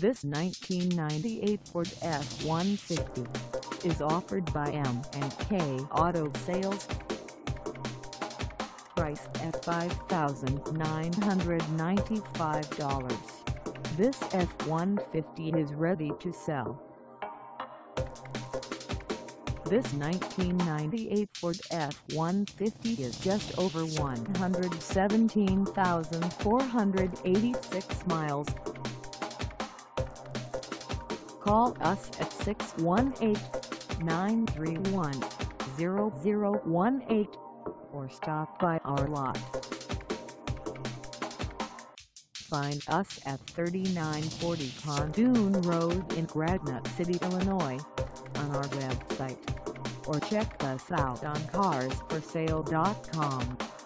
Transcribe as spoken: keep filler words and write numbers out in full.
This nineteen ninety-eight Ford F one fifty is offered by M and K Auto Sales. Priced at five thousand nine hundred ninety-five dollars, this F one fifty is ready to sell. This nineteen ninety-eight Ford F one fifty is just over one hundred seventeen thousand four hundred eighty-six miles. Call us at six one eight, nine three one, zero zero one eight or stop by our lot. Find us at thirty-nine forty Pontoon Road in Granite City, Illinois, on our website, or check us out on cars for sale dot com.